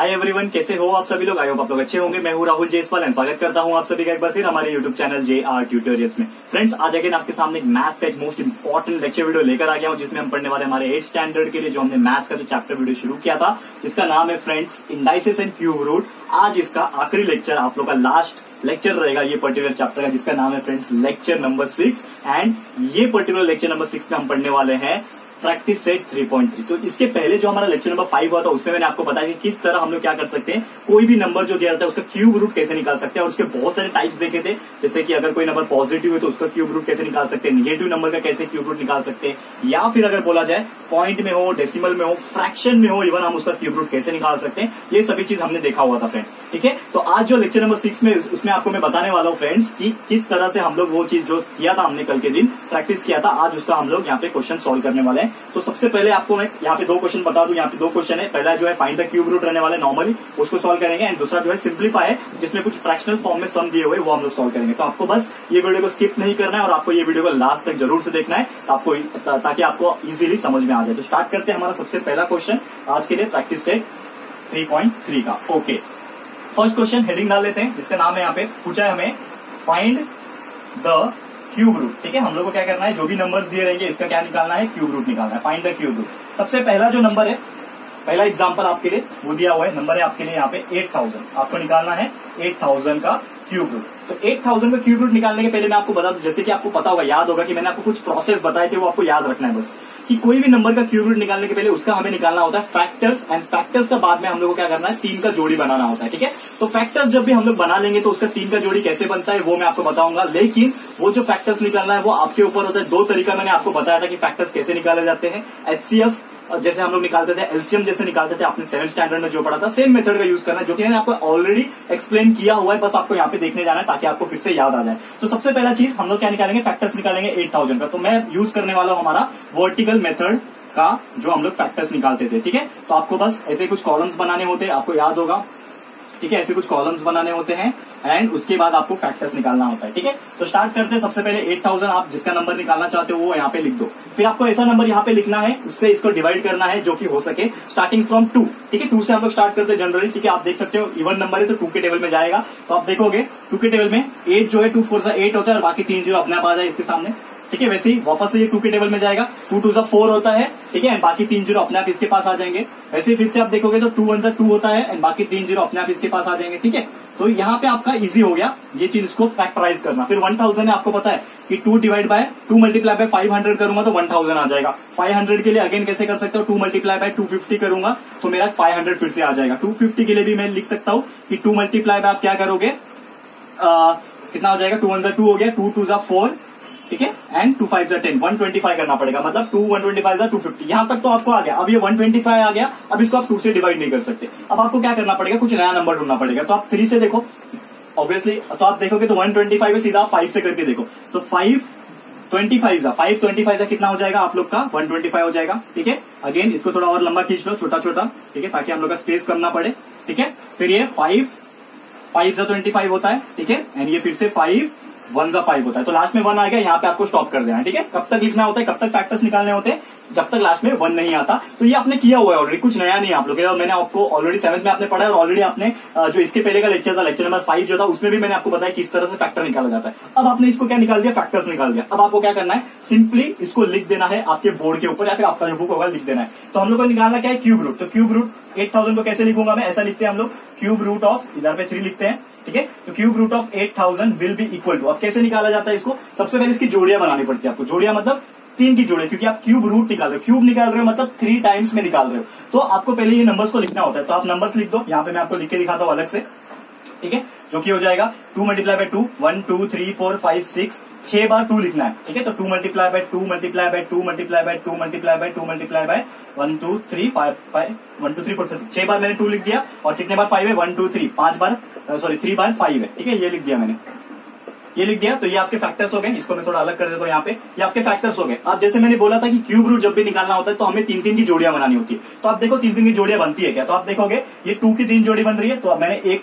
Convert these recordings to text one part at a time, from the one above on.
Hi everyone, कैसे हो आप सभी लोग। आई होप आप लोग अच्छे होंगे। मैं हूं राहुल जयसवाल एंड स्वागत करता हूं आप सभी का एक बार फिर हमारे यूट्यूब चैनल JR ट्यूटोरियल्स में। फ्रेंड्स, आज अगेन आपके सामने एक मैथ्स का एक मोस्ट इंपॉर्टेंट लेक्चर वीडियो लेकर आ गया हूं, जिसमें हम पढ़ने वाले हमारे 8th स्टैंडर्ड के लिए जो हमने मैथ्स का जो चैप्टर वीडियो शुरू किया था, जिसका नाम है friends indices and cube root. आज इसका आखिरी लेक्चर, आप लोग का लास्ट लेक्चर रहेगा ये पर्टिकुलर चैप्टर का, जिसका नाम है फ्रेंड्स लेक्चर नंबर 6। एंड ये पर्टिकुलर लेक्चर नंबर 6 में हम पढ़ने वाले हैं प्रैक्टिस सेट 3.3। तो इसके पहले जो हमारा लेक्चर नंबर 5 हुआ था, उसमें मैंने आपको बताया कि किस तरह हम लोग क्या कर सकते हैं, कोई भी नंबर जो दिया जाता है उसका क्यूब रूट कैसे निकाल सकते हैं। और उसके बहुत सारे टाइप्स देखे थे, जैसे कि अगर कोई नंबर पॉजिटिव है तो उसका क्यूब रूट कैसे निकाल सकते हैं, निगेटिव नंबर का कैसे क्यूब रूट निकाल सकते हैं, या फिर अगर बोला जाए पॉइंट में हो, डेसिमल में हो, फ्रैक्शन में हो, इवन हम उसका क्यूब रूट कैसे निकाल सकते हैं। ये सभी चीज हमने देखा हुआ था फ्रेंड्स। ठीक है, तो आज जो लेक्चर नंबर 6 में उसमें आपको मैं बताने वाला हूँ फ्रेंड्स कि किस तरह से हम लोग वो चीज जो किया था हमने कल के दिन प्रैक्टिस किया था, आज उसका हम लोग यहाँ पे क्वेश्चन सॉल्व करने वाले हैं। तो सबसे पहले आपको मैं यहाँ पे दो क्वेश्चन बता दूं। यहाँ पे दो क्वेश्चन है। पहला जो है फाइंड द क्यूब रूट रहने वाले नॉर्मली, उसको सॉल्व करेंगे। एंड दूसरा जो है सिंप्लीफाई है, जिसमें कुछ फ्रैक्शनल फॉर्म में सम दिए हुए, वो हम लोग सॉल्व करेंगे। तो आपको बस ये वीडियो को स्किप नहीं करना है और आपको ये वीडियो को लास्ट तक जरूर से देखना है, आपको ताकि आपको इजीली समझ में आ जाए। तो स्टार्ट करते हैं हमारा सबसे पहला क्वेश्चन आज के लिए प्रैक्टिस सेट 3.3 का। ओके, फर्स्ट क्वेश्चन हेडिंग डाल लेते हैं, जिसका नाम है, यहाँ पे पूछा है हमें फाइंड द क्यूब रूट। ठीक है, हम लोग को क्या करना है, जो भी नंबर्स दिए रहेंगे इसका क्या निकालना है, क्यूब रूट निकालना है, फाइंड द क्यूब रूट। सबसे पहला जो नंबर है, पहला एग्जांपल आपके लिए वो दिया हुआ है, नंबर है आपके लिए यहाँ पे 8000। आपको निकालना है 8000 का क्यूब रूट। तो 8000 का क्यूब रूट निकालने के पहले मैं आपको बता दूं, जैसे कि आपको पता होगा, याद होगा कि मैंने आपको कुछ प्रोसेस बताए थे, वो आपको याद रखना है बस, कि कोई भी नंबर का क्यूब रूट निकालने के पहले उसका हमें निकालना होता है फैक्टर्स। एंड फैक्टर्स का बाद में हम लोग को क्या करना है, 3 का जोड़ी बनाना होता है। ठीक है, तो फैक्टर्स जब भी हम लोग बना लेंगे तो उसका 3 का जोड़ी कैसे बनता है वो मैं आपको बताऊंगा। लेकिन वो जो फैक्टर्स निकालना है वो आपके ऊपर होता है। 2 तरीका मैंने आपको बताया था कि फैक्टर्स कैसे निकाले जाते हैं। HCF जैसे हम लोग निकालते थे, एलसीएम जैसे निकालते थे, आपने 7th स्टैंडर्ड में जो पढ़ा था, सेम मेथड का यूज करना है, जो कि मैंने आपको ऑलरेडी एक्सप्लेन किया हुआ है। बस आपको यहाँ पे देखने जाना है ताकि आपको फिर से याद आ जाए। तो सबसे पहला चीज हम लोग क्या निकालेंगे, फैक्टर्स निकालेंगे 8000 का। तो मैं यूज करने वाला हूँ हमारा वर्टिकल मेथड का, जो हम लोग फैक्टर्स निकालते थे। ठीक है, तो आपको बस ऐसे कुछ कॉलम्स बनाने होते हैं, आपको याद होगा। ठीक है, ऐसे कुछ कॉलम्स बनाने होते हैं एंड उसके बाद आपको फैक्टर्स निकालना होता है। ठीक है, तो स्टार्ट करते हैं। सबसे पहले 8000 आप जिसका नंबर निकालना चाहते हो वो यहाँ पे लिख दो। फिर आपको ऐसा नंबर यहाँ पे लिखना है, उससे इसको डिवाइड करना है जो कि हो सके, स्टार्टिंग फ्रॉम 2। ठीक है, 2 से हम लोग स्टार्ट करते हैं जनरली। ठीक है, आप देख सकते हो इवन नंबर है तो 2 के टेबल में जाएगा। तो आप देखोगे 2 के टेबल में 8 जो है 2 4 8 होता है और बाकी 3 जीरो अपने आप आ जाए इसके सामने। ठीक है, वैसे ही वापस से ये 2 के टेबल में जाएगा, 2 2 4 होता है। ठीक है, एंड बाकी 3 जीरो अपने आप इसके पास आ जाएंगे। वैसे ही फिर से आप देखोगे तो 2 1 2 होता है एंड बाकी 3 जीरो अपने आप इसके पास आ जाएंगे। ठीक है, तो यहाँ पे आपका इजी हो गया ये चीज, इसको फैक्टराइज करना। फिर 1000 है, आपको पता है कि 2 डिवाइड बाय 2 मल्टीप्लाई बाय 500 करूंगा तो 1000 आ जाएगा। 500 के लिए अगेन कैसे कर सकते हो, 2 मल्टीप्लाई बाय 250 करूंगा तो मेरा 500 फिर से आ जाएगा। 250 के लिए भी मैं लिख सकता हूँ कि 2 मल्टीप्लाई बाय आप क्या करोगे, कितना हो जाएगा, 2 1 2 हो गया, 2 2 4। ठीक है, एंड 2 5 10, 125 करना पड़ेगा, मतलब 2 125 250। यहां तक तो आपको आ गया। अब ये 125 आ गया, अब इसको आप 2 से डिवाइड नहीं कर सकते। अब आपको क्या करना पड़ेगा, कुछ नया नंबर ढूंढना पड़ेगा। तो आप 3 से देखो ऑब्वियसली, तो आप देखोगे तो 125 है, सीधा 5 से करके देखो तो 525 कितना हो जाएगा आप लोग का, 125 हो जाएगा। ठीक है, अगेन इसको थोड़ा और लंबा खींच लो, छोटा छोटा। ठीक है, ताकि हम लोग का स्पेस कम ना पड़े। ठीक है, फिर ये 5 25 होता है। ठीक है, एंड ये फिर से 5 1 5 होता है। तो लास्ट में 1 आ गया, यहाँ पे आपको स्टॉप कर देना है। ठीक है, कब तक लिखना होता है, कब तक फैक्टर्स निकालने होते हैं, जब तक लास्ट में 1 नहीं आता। तो ये आपने किया हुआ है ऑलरेडी, कुछ नया नहीं आप लोग। और मैंने आपको ऑलरेडी 7th में आपने पढ़ा है, और ऑलरेडी आपने जो इसके पहले का लेक्चर था, लेक्चर नंबर 5 जो था, उसमें भी मैंने आपको बताया किस तरह से फैक्टर निकाला जाता है। अब आपने इसको क्या निकाल दिया, फैक्टर्स निकाल दिया। अब आपको क्या करना है, सिंपली इसको लिख देना है आपके बोर्ड के ऊपर, या फिर आपका जो बुक होगा लिख देना है। तो हम लोग को निकालना क्या है, क्यूब रूट। तो क्यूब रूट 8000 को कैसे लिखूंगा मैं, ऐसा लिखते हैं हम लोग, क्यूब रूट ऑफ, इधर पे 3 लिखते हैं। ठीक है, तो cube root of 8000 will be equal to, अब कैसे निकाला जाता है इसको, सबसे पहले इसकी जोड़ियां बनानी पड़ती है आपको। जोड़ियां मतलब 3 की जोड़े, क्योंकि आप क्यूब रूट निकाल रहे हो, क्यूब निकाल रहे हो मतलब 3 टाइम्स में निकाल रहे हो। तो आपको पहले ये नंबर्स को लिखना होता है। तो आप नंबर्स लिख दो, यहाँ पे मैं आपको लिख के दिखाता हूँ अलग से। ठीक है, जो कि हो जाएगा 2 मल्टीप्लाई बाय 2, 1 2 3 4 5 6, 6 बार 2 लिखना है। ठीक है, तो 2 multiply by 2 multiply by 2 multiply by 2 multiply by 2 multiply by 1 2 3 5 1 2 3 4 5 6 बार मैंने 2 लिख दिया। और कितने बार 5 है, 1 2 3 5 बार, सॉरी 3 बार 5 है। ठीक है, ये लिख दिया मैंने, ये लिख दिया। तो ये आपके फैक्टर्स हो गए, इसको मैं थोड़ा अलग कर देता हूँ यहाँ पे, ये आपके फैक्टर्स हो गए। अब जैसे मैंने बोला था कि क्यूब रूट जब भी निकालना होता है तो हमें 3 की जोड़ियां बनानी होती है। तो आप देखो 3 की जोड़ियां बनती है क्या, तो आप देखोगे ये 2 की 3 जोड़ी बन रही है। तो अब मैंने एक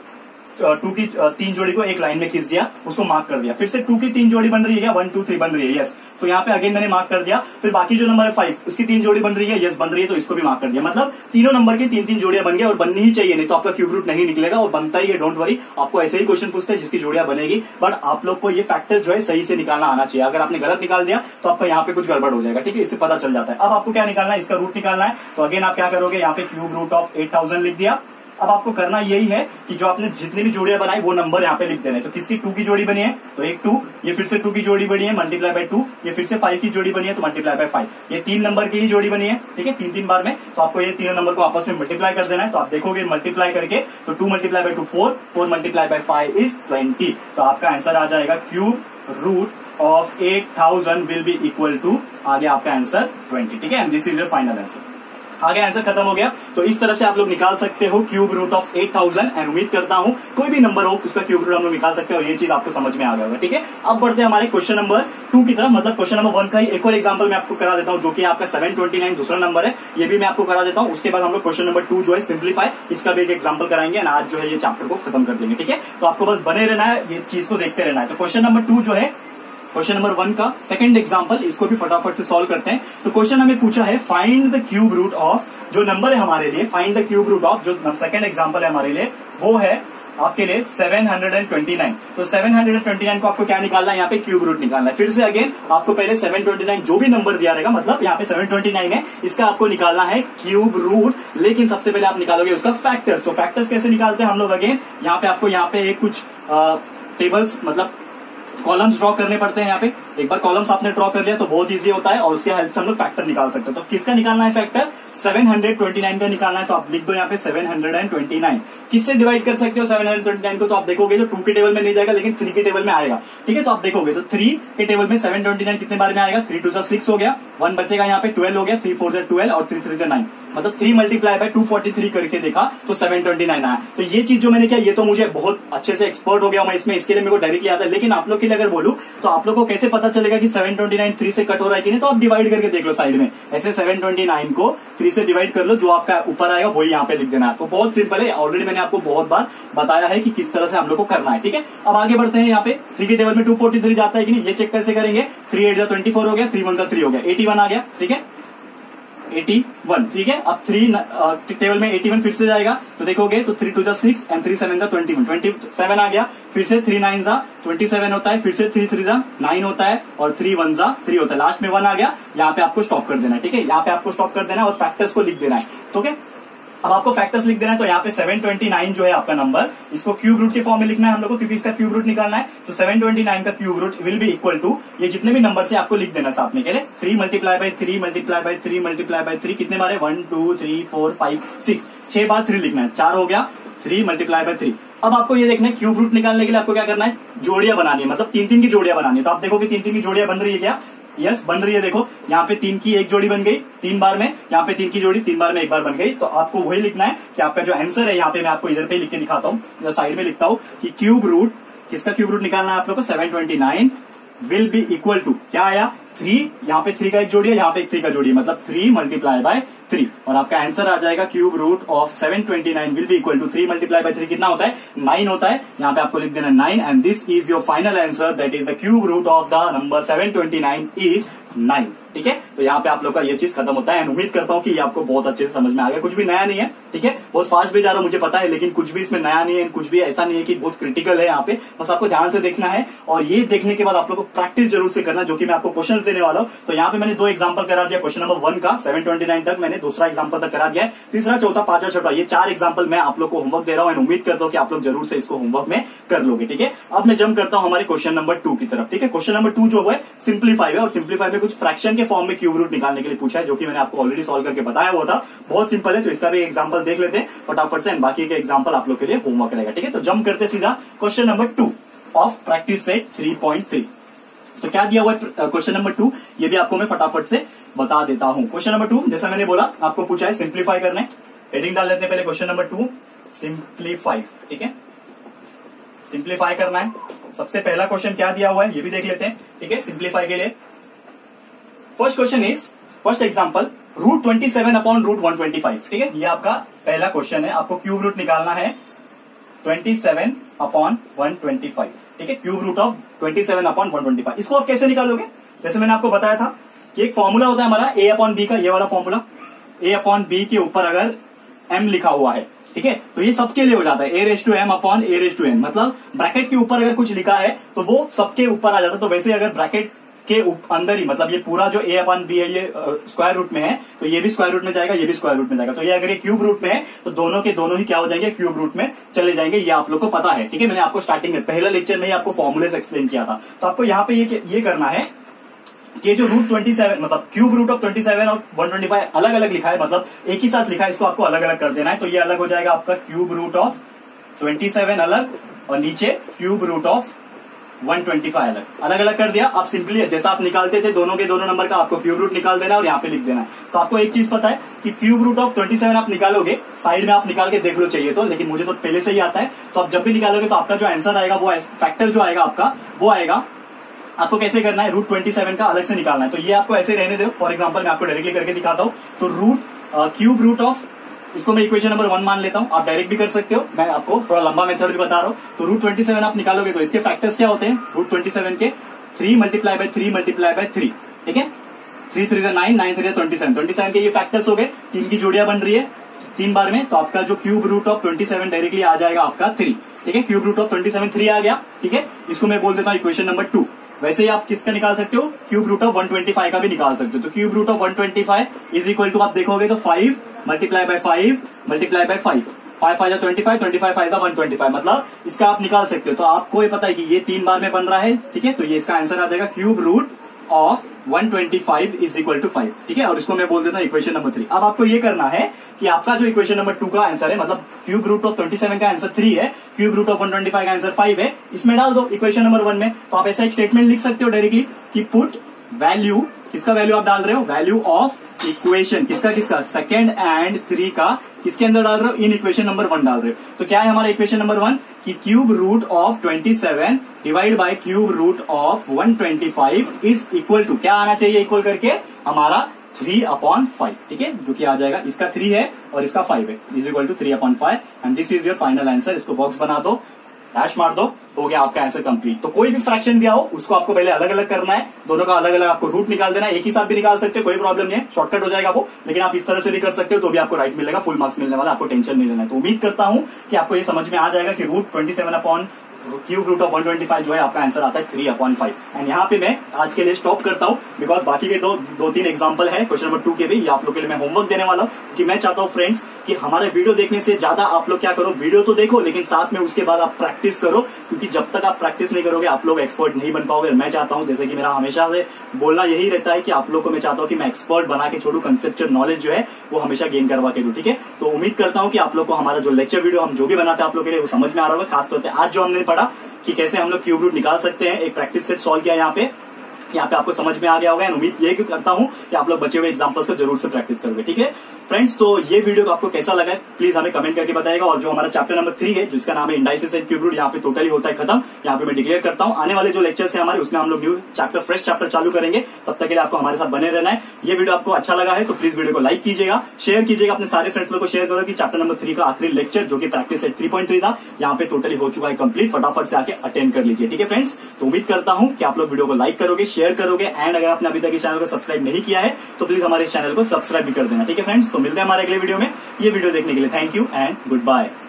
टू की 3 जोड़ी को एक लाइन में खींच दिया, उसको मार्क कर दिया। फिर से 2 की 3 जोड़ी बन रही है क्या? 1 2 3 बन रही है, यस। तो यहाँ पे अगेन मैंने मार्क कर दिया। फिर बाकी जो नंबर है 5, उसकी 3 जोड़ी बन रही है, यस बन रही है, तो इसको भी मार्क कर दिया। मतलब तीनों नंबर की 3 3 जोड़ियां बन गई और बननी ही चाहिए, नहीं तो आपका क्यूब रूट नहीं निकलेगा और बनता ही है, डोंट वरी। आपको ऐसे ही क्वेश्चन पूछते हैं जिसकी जोड़ियां बनेगी, बट आप लोग को ये फैक्टर जो है सही से निकालना आना चाहिए। अगर आपने गलत निकाल दिया तो आपका यहाँ पे कुछ गड़बड़ हो जाएगा, ठीक है, इससे पता चल जाता है। अब आपको क्या निकालना है? इसका रूट निकालना है। तो अगेन आप क्या करोगे? यहाँ पे क्यूब रूट ऑफ 8000 लिख दिया। अब आपको करना यही है कि जो आपने जितनी भी जोड़ियां बनाई वो नंबर यहाँ पे लिख देना है। तो किसकी 2 की जोड़ी बनी है तो एक 2, ये फिर से 2 की जोड़ी बनी है मल्टीप्लाई बाय 2, ये फिर से 5 की जोड़ी बनी है तो मल्टीप्लाई बाय 5, ये 3 नंबर की ही जोड़ी बनी है, ठीक है, 3 3 बार में। तो आपको ये तीनों नंबर को आपस में मल्टीप्लाई कर देना है। तो आप देखोगे मल्टीप्लाई करके तो 2 multiply by 2 4, 4 multiply by 5 is 20। तो आपका आंसर आ जाएगा cube root of 8000 will be equal to, आगे आपका आंसर 20, ठीक है, and this is your final answer. आगे आंसर खत्म हो गया। तो इस तरह से आप लोग निकाल सकते हो क्यूब रूट ऑफ 8000 एंड उम्मीद करता हूं कोई भी नंबर हो उसका क्यूब रूट हम लोग निकाल सकते हैं और ये चीज आपको समझ में आ गया होगा, ठीक है। अब बढ़ते हैं हमारे क्वेश्चन नंबर 2 की तरफ, मतलब क्वेश्चन नंबर 1 का ही एक और एग्जांपल मैं आपको करा देता हूं, जो कि आपका 729 दूसरा नंबर है, ये भी मैं आपको करा देता हूं। उसके बाद हम लोग क्वेश्चन नंबर 2 जो है सिंप्लीफाई, इसका भी एक एग्जाम्पल कराएंगे एंड आज जो है ये चैप्टर को खत्म कर देंगे, ठीक है। तो आपको बस बने रहना है, ये चीज को देखते रहना है। तो क्वेश्चन नंबर 2 जो है क्वेश्चन नंबर 1 का सेकंड एग्जांपल, इसको भी फटाफट से सॉल्व करते हैं। तो क्वेश्चन हमें पूछा है find the cube root of, जो नंबर है हमारे लिए find the cube root of, जो सेकंड एग्जांपल है हमारे लिए वो है आपके लिए 729। तो 729 को आपको क्या निकालना है? यहाँ पे क्यूब रूट निकालना है। फिर से अगेन आपको पहले 729 जो भी नंबर दिया रहेगा, मतलब यहाँ पे 729 है, इसका आपको निकालना है क्यूब रूट। लेकिन सबसे पहले आप निकालोगे उसका फैक्टर्स। तो फैक्टर्स कैसे निकालते हैं हम लोग? अगेन यहाँ पे आपको यहाँ पे कुछ टेबल्स मतलब कॉलम्स ड्रॉ करने पड़ते हैं। यहाँ पे एक बार कॉलम्स आपने ड्रॉ कर लिया तो बहुत इजी होता है और उसके हेल्प से हम लोग फैक्टर निकाल सकते हैं। तो किसका निकालना है फैक्टर? 729 का निकालना है। तो आप लिख दो यहाँ पे 729। किससे डिवाइड कर सकते हो 729 को? तो आप देखोगे तो 2 के टेबल में नहीं जाएगा लेकिन 3 के टेबल में आएगा, ठीक है। तो आप देखोगे तो 3 के टेबल में 729 कितने बार में आएगा? 3 2 6 हो गया, 1 बचेगा यहाँ पे 12 हो गया, 3 4 12 और 3 3 9, मतलब 3 मल्टीप्लाई बाय 243 करके देखा तो 729 आया। तो ये चीज जो मैंने किया ये तो मुझे बहुत अच्छे से एक्सपर्ट हो गया मैं इसमें, इसके लिए मेरे को डायरेक्टली आता है। लेकिन आप लोग के लिए अगर बोलूं तो आप लोग को कैसे पता चलेगा कि 729 3 से कट हो रहा है कि नहीं? तो आप डिवाइड करके देख लो साइड में, ऐसे 729 को 3 से डिवाइड कर लो, जो आपका ऊपर आएगा वही यहाँ पे लिख देना है आपको। बहुत सिंपल है, ऑलरेडी मैंने आपको बहुत बार बताया है कि किस तरह से हम लोग को करना है, ठीक है। अब आगे बढ़ते हैं। यहाँ पे 3 के टेबल में 243 जाता है कि नहीं, ये चेक कैसे करेंगे? 3 8 24 हो गया, 3 1 3 हो गया, 81 आ गया, ठीक है, 81, ठीक है। अब 3 टेबल में 81 फिर से जाएगा तो देखोगे तो 3 2 6 एंड 3 7 21, 27 आ गया। फिर से 3 9 27 होता है, फिर से 3 3 9 होता है और 3 1 3 होता है, लास्ट में 1 आ गया। यहाँ पे आपको स्टॉप कर देना है, ठीक है, यहाँ पे आपको स्टॉप कर देना है और फैक्टर्स को लिख देना है, ठीक है। अब आपको फैक्टर्स लिख देना है। तो यहाँ पे 729 जो है आपका नंबर, इसको क्यूब रूट के फॉर्म में लिखना है हम लोग को, क्योंकि इसका क्यूब रूट निकालना है। तो 729 का cube root will be equal to, ये जितने भी नंबर से आपको लिख देना साथ में, कह रहे 3 multiply by 3 multiply by 3 multiply by 3, कितने बार है? 1 2 3 4 5 6, 6 बार 3 लिखना है, 4 हो गया, 3 मल्टीप्लाई बाय 3। अब आपको ये देखना है क्यूब रूट निकालने के लिए आपको क्या करना है? जोड़ियां बनानी है, मतलब 3 3 की जोड़ियां बनानी है। तो आप देखोगे 3 3 की जोड़ियां बन रही है क्या? यस बन रही है। देखो यहाँ पे 3 की एक जोड़ी बन गई 3 बार में, यहाँ पे 3 की जोड़ी 3 बार में एक बार बन गई। तो आपको वही लिखना है कि आपका जो आंसर है, यहाँ पे मैं आपको इधर पे लिख के दिखाता हूँ, साइड में लिखता हूँ कि क्यूब रूट, किसका क्यूब रूट निकालना है आप लोग को? 729 विल बी इक्वल टू, क्या आया? 3, यहाँ पे 3 का एक जोड़ी है, यहाँ पे 3 का जोड़ी है, मतलब 3 मल्टीप्लाई बाय 3 और आपका आंसर आ जाएगा cube root of 729 will be equal to 3 multiply by 3 कितना होता है? 9 होता है। यहाँ पे आपको लिख देना 9 and this is your final answer, that is the cube root of the number 729 is 9, ठीक है। तो यहाँ पे आप लोग का ये चीज खत्म होता है एंड उम्मीद करता हूँ कि ये आपको बहुत अच्छे से समझ में आ गया, कुछ भी नया नहीं है, ठीक है। बहुत फास्ट भी जा रहा हूँ मुझे पता है, लेकिन कुछ भी इसमें नया नहीं है, कुछ भी ऐसा नहीं है कि बहुत क्रिटिकल है। यहाँ पे बस आपको ध्यान से देखना है और ये देखने के बाद आप लोग को प्रैक्टिस जरूर से करना, जो कि मैं आपको क्वेश्चन देने वाला हूँ। तो यहाँ पे मैंने 2 एग्जाम्पल करा दिया, क्वेश्चन नंबर 1 का 729 तक मैंने दूसरा एग्जाम्पल तक करा दिया है, तीसरा चौथा पांचवा छठा, ये 4 एग्जाम्पल मैं आप लोग को होमवर्क दे रहा हूँ एंड उम्मीद करता हूँ कि आप लोग जरूर से इसको होमवर्क में कर लोगे, ठीक है। अब मैं जंप करता हूँ हमारे क्वेश्चन नंबर 2 की तरफ, ठीक है। क्वेश्चन नंबर 2 जो है सिंप्लीफाई है और सिंप्लीफाई में कुछ फ्रैक्शन के फॉर्म में क्यूब रूट निकालने के लिए पूछा है, जो कि मैंने आपको ऑलरेडी सॉल्व करके बताया हुआ था, बहुत सिंपल है। तो इसका भी एग्जांपल देख लेते हैं फटाफट से एंड बाकी के एग्जांपल आप लोग के लिए होमवर्क रहेगा, ठीक है। तो जंप करते सीधा question number 2 of practice set 3.3। तो क्या दिया हुआ है क्वेश्चन नंबर 2, ये भी आपको मैं फटाफट से बता देता हूं। क्वेश्चन नंबर 2 जैसा मैंने बोला आपको पूछा है सिंप्लीफाई करना है, हेडिंग डाल लेते हैं पहले क्वेश्चन नंबर 2 सिंप्लीफाई, ठीक है, सिंप्लीफाई करना है। सबसे पहला क्वेश्चन क्या दिया हुआ है ये भी देख लेते हैं, ठीक है, सिंप्लीफाई के लिए। First question is, first example root 27 upon root 125, ठीक है, ये आपका पहला क्वेश्चन है। आपको क्यूब रूट निकालना है 27/125, ठीक है, क्यूब रूट ऑफ 27/125। इसको आप कैसे निकालोगे? जैसे मैंने आपको बताया था कि एक फॉर्मूला होता है हमारा a/b का, ये वाला फॉर्मूला, a/b के ऊपर अगर m लिखा हुआ है, ठीक है, तो ये सबके लिए हो जाता है a/m/a/n, मतलब ब्रैकेट के ऊपर अगर कुछ लिखा है तो वो सबके ऊपर आ जाता है। तो वैसे अगर ब्रैकेट के अंदर ही, मतलब ये पूरा जो a/b है ये स्क्वायर रूट में है, तो ये भी स्क्वायर रूट में जाएगा, ये भी स्क्वायर रूट में जाएगा। तो ये अगर ये क्यूब रूट में है तो दोनों के दोनों ही क्या हो जाएंगे, क्यूब रूट में चले जाएंगे। ये आप लोग को पता है, ठीक है, मैंने आपको स्टार्टिंग में पहले लेक्चर में ही आपको फॉर्मूले से एक्सप्लेन किया था। तो आपको यहाँ पे ये करना है कि जो रूट 27, मतलब क्यूब रूट ऑफ 27 और 125 अलग अलग लिखा है, मतलब एक ही साथ लिखा है, इसको आपको अलग अलग कर देना है। तो ये अलग हो जाएगा आपका क्यूब रूट ऑफ 27 अलग, और नीचे क्यूब रूट ऑफ 125 अलग, अलग अलग कर दिया। आप सिंपली जैसा आप निकालते थे दोनों के दोनों नंबर का, आपको क्यूब रूट निकाल देना और यहाँ पे लिख देना है। तो आपको एक चीज पता है कि क्यूब रूट ऑफ 27 आप निकालोगे, साइड में आप निकाल के देख लो चाहिए तो, लेकिन मुझे तो पहले से ही आता है। तो आप जब भी निकालोगे तो आपका जो आंसर आएगा, वो फैक्टर जो आएगा आपका, वो आएगा, आपको कैसे करना है, रूट 27 का अलग से निकालना है। तो ये आपको ऐसे रहने दो। फॉर एग्जांपल मैं आपको डायरेक्टली करके दिखाता हूं। तो क्यूब रूट ऑफ, इसको मैं इक्वेशन नंबर 1 मान लेता हूं, आप डायरेक्ट भी कर सकते हो, मैं आपको थोड़ा लंबा मेथड भी बता रहा हूं। तो रूट 27 आप निकालोगे तो इसके फैक्टर्स क्या होते हैं, रूट 27 के 3 × 3 × 3, ठीक है, 3 3 9, 9 3 27, 27 के ये फैक्टर्स हो गए, 3 की जोड़ियां बन रही है 3 बार में। तो आपका जो क्यूब रूट ऑफ 27 डायरेक्टली आ जाएगा आपका 3, ठीक है, क्यूब रूट ऑफ 27 3 आ गया, ठीक है। इसको मैं बोल देता हूं इक्वेशन नंबर 2। वैसे ही आप किसका निकाल सकते हो, क्यूब रूट ऑफ 125 का भी निकाल सकते हो। तो cube root of 125 is equal to, आप देखोगे तो 5 × 5 × 5 5 5 25, 25 5 125, मतलब इसका आप निकाल सकते हो। तो आपको ये पता है कि ये 3 बार में बन रहा है, ठीक है, तो ये इसका आंसर आ जाएगा cube root of 125 is equal to 5, ठीक है। और इसको मैं बोल देता हूँ इक्वेशन नंबर 3। अब आपको ये करना है कि आपका जो इक्वेशन नंबर 2 का आंसर है, मतलब क्यूब रूट ऑफ 27 का आंसर 3 है, क्यूब रूट ऑफ 125 का आंसर 5 है, इसमें डाल दो इक्वेशन नंबर 1 में। तो आप ऐसा एक स्टेटमेंट लिख सकते हो डायरेक्टली कि पुट वैल्यू, किसका वैल्यू आप डाल रहे हो, वैल्यू ऑफ इक्वेशन, किसका सेकंड एंड 3 का किसके अंदर डाल रहे हो, इन इक्वेशन नंबर 1 डाल रहे हो। तो क्या है हमारा इक्वेशन नंबर 1 कि cube root of 27 divide by cube root of 125 is equal to, क्या आना चाहिए इक्वल करके, हमारा 3/5, ठीक है, जो कि आ जाएगा, इसका 3 है और इसका 5 है, is equal to 3/5 and this is your final answer. इसको बॉक्स बना दो, डैश मार दो, हो गया आपका आंसर कंप्लीट। तो कोई भी फ्रैक्शन दिया हो उसको आपको पहले अलग अलग करना है, दोनों का अलग अलग आपको रूट निकाल देना है। एक ही साथ भी निकाल सकते हो, कोई प्रॉब्लम नहीं है, शॉर्टकट हो जाएगा वो, लेकिन आप इस तरह से भी कर सकते हो तो भी आपको राइट मिलेगा, फुल मार्क्स मिलने वाला, आपको टेंशन नहीं लेना है। तो उम्मीद करता हूं कि आपको ये समझ में आ जाएगा कि रूट 27 क्यूब रूट ऑफ 125 जो है आपका आंसर आता है 3/5। एंड यहाँ पे मैं आज के लिए स्टॉप करता हूँ, बिकॉज बाकी के दो तीन एग्जांपल है क्वेश्चन नंबर 2 के भी, ये आप लोग के लिए मैं होमवर्क देने वाला हूँ। कि मैं चाहता हूँ फ्रेंड्स कि हमारे वीडियो देखने से ज्यादा आप लोग क्या करो, वीडियो तो देखो लेकिन साथ में उसके बाद आप प्रैक्टिस करो, क्योंकि जब तक आप प्रैक्टिस नहीं करोगे आप लोग एक्सपर्ट नहीं बन पाओगे। मैं चाहता हूँ, जैसे कि मेरा हमेशा से बोलना यही रहता है कि आप लोग को मैं चाहता हूँ कि मैं एक्सपर्ट बना के छोड़ू, कंसेप्चुअल नॉलेज जो है वो हमेशा गेन करवा के दूं, ठीक है। तो उम्मीद करता हूँ कि आप लोग को हमारा जो लेक्चर वीडियो हम जो भी बनाते हैं आप लोग के लिए वो समझ में आ रहा होगा। खासतौर पर आज जो हमने पढ़ा कि कैसे हम लोग क्यूब रूट निकाल सकते हैं, एक प्रैक्टिस सेट सॉल्व किया यहाँ पे आपको समझ में आ गया होगा। उम्मीद ये करता हूं कि आप लोग बचे हुए एग्जांपल्स को जरूर से प्रैक्टिस करोगे, ठीक है फ्रेंड्स। तो ये वीडियो आपको कैसा लगा है प्लीज हमें कमेंट करके बताइएगा। और जो हमारा चैप्टर नंबर 3 है जिसका नाम है इंडाइसिस एंड क्यूब रूट, यहाँ पे टोटली होता है खत्म। यहाँ पे मैं डिक्लेयर करता हूँ आने वाले जो लेक्चर्स है हमारे उसमें हम लोग न्यू चैप्टर, फ्रेश चैप्टर चालू करेंगे। तब तक के लिए आपको हमारे साथ बने रहना है। ये वीडियो आपको अच्छा लगा है तो प्लीज वीडियो को लाइक कीजिएगा, शेयर कीजिएगा, अपने सारे फ्रेंड्स लोग को शेयर करो कि चैप्टर नंबर 3 का आखिरी लेक्चर जो कि प्रैक्टिस सेट 3.3 था यहाँ पे टोटली हो चुका है कंप्लीट। फटाफट से आके अटेंड कर लीजिए, ठीक है फ्रेंड्स। तो उम्मीद करता हूँ कि आप लोग वीडियो को लाइक करोगे, शेयर करोगे, एंड अगर आपने अभी तक इस चैनल को सब्सक्राइब नहीं किया है तो प्लीज हमारे चैनल को सब्सक्राइब भी कर देना, ठीक है फ्रेंड्स। तो मिलते हैं हमारे अगले वीडियो में। ये वीडियो देखने के लिए thank you and good bye.